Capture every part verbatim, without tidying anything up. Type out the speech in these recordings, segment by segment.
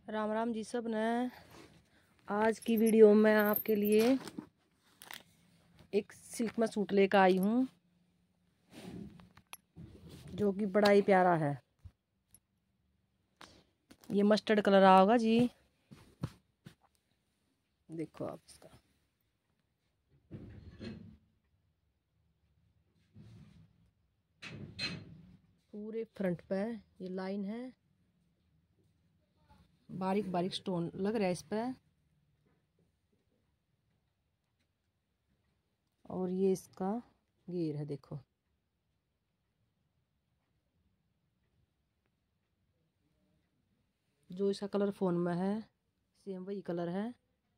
राम राम जी सब ने। आज की वीडियो में आपके लिए एक सिल्क में सूट लेकर आई हूँ जो कि बड़ा ही प्यारा है। ये मस्टर्ड कलर आ होगा जी, देखो आप इसका। पूरे फ्रंट पे ये लाइन है, बारीक बारीक स्टोन लग रहा है इस पे। और ये इसका घेर है, देखो। जो इसका कलर फोन में है सेम वही कलर है।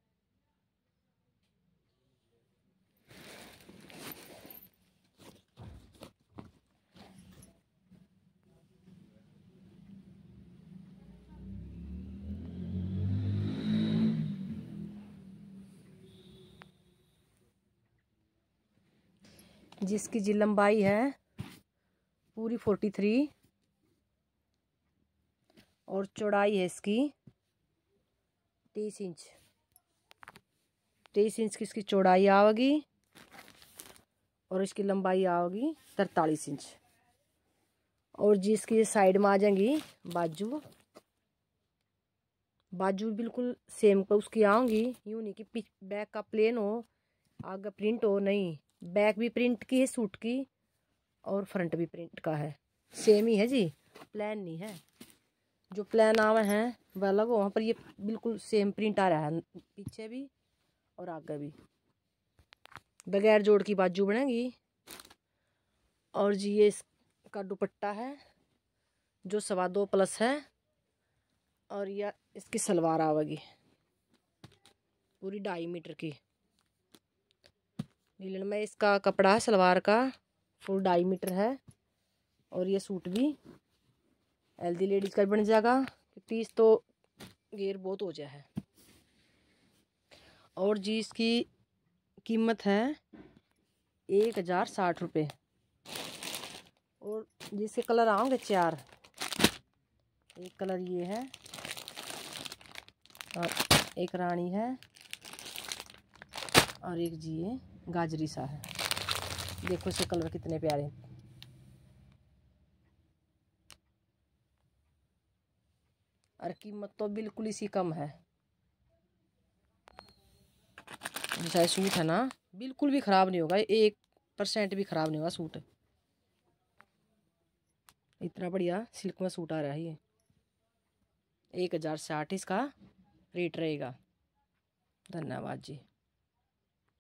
जिसकी जी लंबाई है पूरी फोर्टी थ्री और चौड़ाई है इसकी तेईस इंच। तेईस इंच की इसकी चौड़ाई आवेगी और इसकी लंबाई आवेगी तरतालीस इंच। और जिसकी साइड में आ जाएंगी बाजू, बाजू बिल्कुल सेम को उसकी आऊंगी। यूं नहीं कि बैक का प्लेन हो आगे प्रिंट हो, नहीं, बैक भी प्रिंट की है सूट की और फ्रंट भी प्रिंट का है। सेम ही है जी, प्लान नहीं है। जो प्लान आवे हैं वह अलग हो, वहाँ पर ये बिल्कुल सेम प्रिंट आ रहा है पीछे भी और आगे भी। बगैर जोड़ की बाजू बनेगी। और जी ये इसका दुपट्टा है जो सवा दो प्लस है और यह इसकी सलवार आवेगी पूरी ढाई मीटर की। नीलन में इसका कपड़ा है सलवार का फुल ढाई मीटर है। और ये सूट भी हेल्दी लेडीज का बन जाएगा, पीस तो घेर बहुत हो जाए है। और जी इसकी कीमत है एक हजार साठ रुपये। और जिसके कलर आएंगे चार, एक कलर ये है और एक रानी है और एक जी ये गाजरी सा है। देखो इसके कलर कितने प्यारे हैं। और कीमत तो बिल्कुल इसी कम है। जैसा सूट है ना बिल्कुल भी खराब नहीं होगा, एक परसेंट भी खराब नहीं होगा सूट। इतना बढ़िया सिल्क में सूट आ रहा है। ये एक हजार साठ इसका रेट रहेगा। धन्यवाद जी।